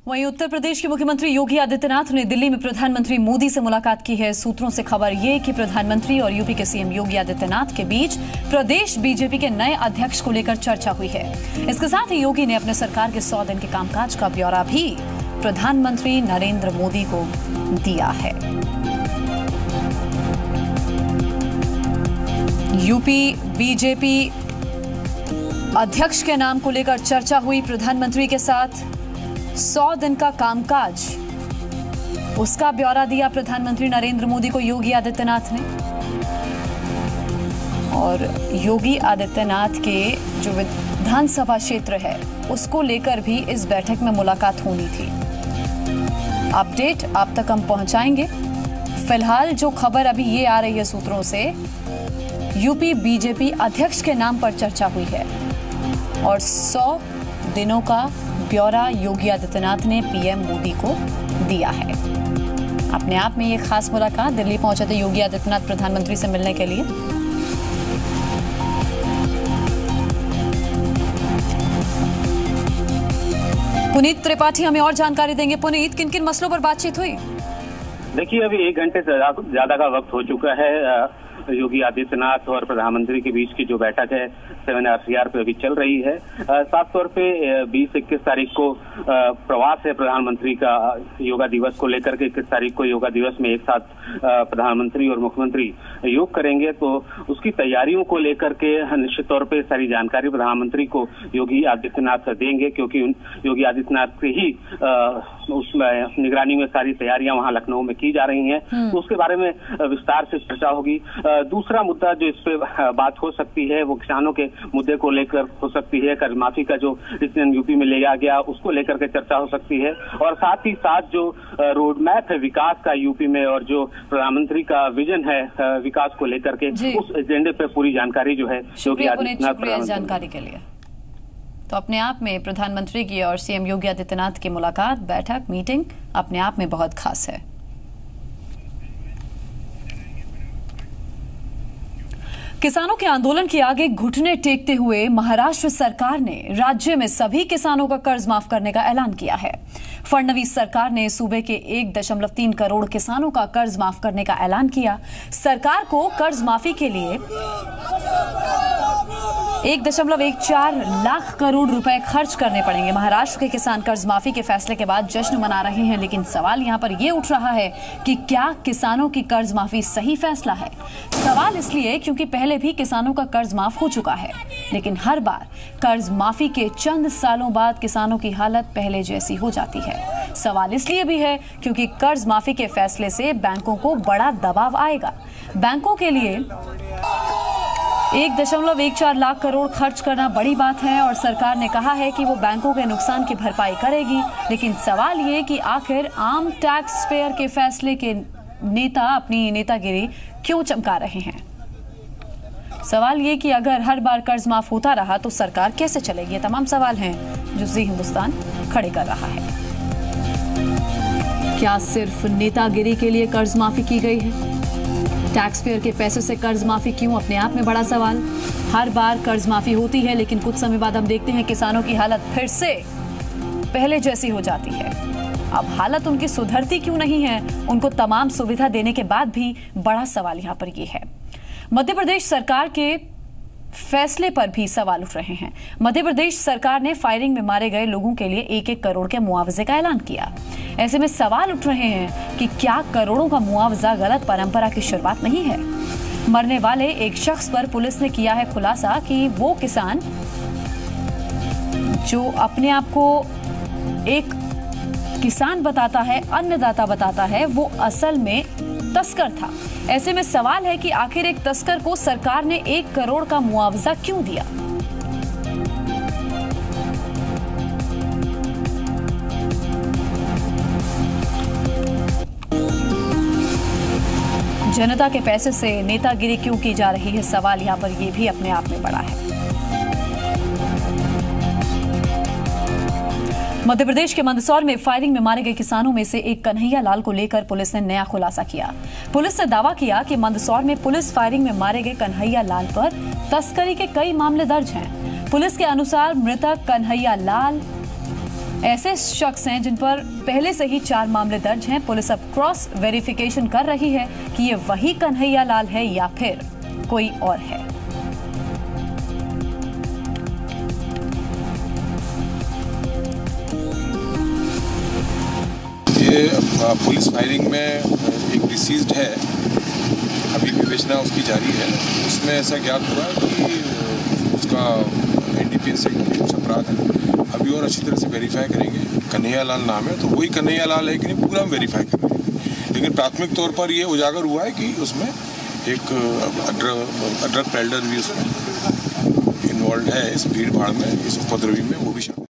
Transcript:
वहीं उत्तर प्रदेश के मुख्यमंत्री योगी आदित्यनाथ ने दिल्ली में प्रधानमंत्री मोदी से मुलाकात की है। सूत्रों से खबर ये कि प्रधानमंत्री और यूपी के सीएम योगी आदित्यनाथ के बीच प्रदेश बीजेपी के नए अध्यक्ष को लेकर चर्चा हुई है। इसके साथ ही योगी ने अपने सरकार के 100 दिन के कामकाज का ब्यौरा भी प्रधानमंत्री नरेंद्र मोदी को दिया है। यूपी बीजेपी अध्यक्ष के नाम को लेकर चर्चा हुई प्रधानमंत्री के साथ। 100 दिन का कामकाज, उसका ब्यौरा दिया प्रधानमंत्री नरेंद्र मोदी को योगी आदित्यनाथ ने। और योगी आदित्यनाथ के जो विधानसभा क्षेत्र है उसको लेकर भी इस बैठक में मुलाकात होनी थी। अपडेट आप तक हम पहुंचाएंगे। फिलहाल जो खबर अभी ये आ रही है सूत्रों से, यूपी बीजेपी अध्यक्ष के नाम पर चर्चा हुई है और 100 दिनों का ब्यौरा योगी आदित्यनाथ ने पीएम मोदी को दिया है। अपने आप में ये खास मुलाकात, दिल्ली पहुंचे थे योगी आदित्यनाथ प्रधानमंत्री से मिलने के लिए। पुनीत त्रिपाठी हमें और जानकारी देंगे। पुनीत, किन किन मसलों पर बातचीत हुई? देखिए, अभी 1 घंटे से ज्यादा का वक्त हो चुका है। योगी आदित्यनाथ और प्रधानमंत्री के बीच की जो बैठक है 7 पे अभी चल रही है। साफ तौर पे 20-21 तारीख को प्रवास है प्रधानमंत्री का योगा दिवस को लेकर के। 21 तारीख को योगा दिवस में एक साथ प्रधानमंत्री और मुख्यमंत्री योग करेंगे, तो उसकी तैयारियों को लेकर के निश्चित तौर पे सारी जानकारी प्रधानमंत्री को योगी आदित्यनाथ देंगे, क्योंकि योगी आदित्यनाथ से ही उस निगरानी में सारी तैयारियां वहां लखनऊ में की जा रही हैं। तो उसके बारे में विस्तार से चर्चा होगी। दूसरा मुद्दा जो इस पे बात हो सकती है वो किसानों के मुद्दे को लेकर हो सकती है। कर्ज माफी का जो डिसीजन यूपी में लिया गया उसको लेकर के चर्चा हो सकती है, और साथ ही साथ जो रोड मैप है विकास का यूपी में और जो प्रधानमंत्री का विजन है विकास को लेकर के, उस एजेंडे पे पूरी जानकारी जो है योगी आदित्यनाथ जानकारी के लिए। तो अपने आप में प्रधानमंत्री की और सीएम योगी आदित्यनाथ की मुलाकात, बैठक, मीटिंग अपने आप में बहुत खास है। किसानों के आंदोलन के आगे घुटने टेकते हुए महाराष्ट्र सरकार ने राज्य में सभी किसानों का कर्ज माफ करने का ऐलान किया है। फडणवीस सरकार ने सूबे के 1.3 करोड़ किसानों का कर्ज माफ करने का ऐलान किया। सरकार को कर्ज माफी के लिए 1.14 लाख करोड़ रुपए खर्च करने पड़ेंगे। महाराष्ट्र के किसान कर्ज माफी के फैसले के बाद जश्न मना रहे हैं, लेकिन सवाल यहां पर यह उठ रहा है कि क्या किसानों की कर्ज माफी सही फैसला है? सवाल इसलिए क्योंकि पहले भी किसानों का कर्ज माफ हो चुका है, लेकिन हर बार कर्ज माफी के चंद सालों बाद किसानों की हालत पहले जैसी हो जाती है। सवाल इसलिए भी है क्योंकि कर्ज माफी के फैसले से बैंकों को बड़ा दबाव आएगा। बैंकों के लिए 1.14 लाख करोड़ खर्च करना बड़ी बात है और सरकार ने कहा है कि वो बैंकों के नुकसान की भरपाई करेगी, लेकिन सवाल ये कि आखिर आम टैक्स पेयर के फैसले के नेता अपनी नेतागिरी क्यों चमका रहे हैं? सवाल ये कि अगर हर बार कर्ज माफ होता रहा तो सरकार कैसे चलेगी? ये तमाम सवाल हैं जो जी हिंदुस्तान खड़े कर रहा है। क्या सिर्फ नेतागिरी के लिए कर्ज माफी की गई है? टैक्स पेयर के पैसे से कर्ज माफी क्यों? अपने आप में बड़ा सवाल। हर बार कर्ज माफी होती है, लेकिन कुछ समय बाद हम देखते हैं किसानों की हालत फिर से पहले जैसी हो जाती है। अब हालत उनकी सुधरती क्यों नहीं है? उनको तमाम सुविधा देने के बाद भी बड़ा सवाल यहां पर यह है। मध्य प्रदेश सरकार के फैसले पर भी सवाल उठ रहे हैं। मध्य प्रदेश सरकार ने फायरिंग में मारे गए लोगों के लिए 1-1 करोड़ के मुआवजे का ऐलान किया। ऐसे में सवाल उठ रहे हैं कि क्या करोड़ों का मुआवजा गलत परंपरा की शुरुआत नहीं है? मरने वाले एक शख्स पर पुलिस ने किया है खुलासा कि वो किसान जो अपने आप को एक किसान बताता है, अन्नदाता बताता है, वो असल में तस्कर था। ऐसे में सवाल है कि आखिर एक तस्कर को सरकार ने 1 करोड़ का मुआवजा क्यों दिया? जनता के पैसे से नेतागिरी क्यों की जा रही है? सवाल यहां पर यह भी अपने आप में बड़ा है। मध्य प्रदेश के मंदसौर में फायरिंग में मारे गए किसानों में से एक कन्हैया लाल को लेकर पुलिस ने नया खुलासा किया। पुलिस ने दावा किया कि मंदसौर में पुलिस फायरिंग में मारे गए कन्हैया लाल पर तस्करी के कई मामले दर्ज हैं। पुलिस के अनुसार मृतक कन्हैया लाल ऐसे शख्स हैं जिन पर पहले से ही 4 मामले दर्ज हैं। पुलिस अब क्रॉस वेरिफिकेशन कर रही है कि ये वही कन्हैया लाल है या फिर कोई और है। ये पुलिस फायरिंग में एक डिसीज्ड है, अभी विवेचना उसकी जारी है। उसमें ऐसा ज्ञात हुआ है कि उसका एनडीपीएस से कुछ अपराध है। अभी और अच्छी तरह से वेरीफाई करेंगे। कन्हैया लाल नाम है, तो वही कन्हैया लाल है कि नहीं पूरा हम वेरीफाई कर रहे हैं। लेकिन प्राथमिक तौर पर ये उजागर हुआ है कि उसमें एक ड्रग पेडलर भी उसमें इन्वॉल्व है, इस भीड़ भाड़ में, इस उपद्रवी में, वो भी शामिल।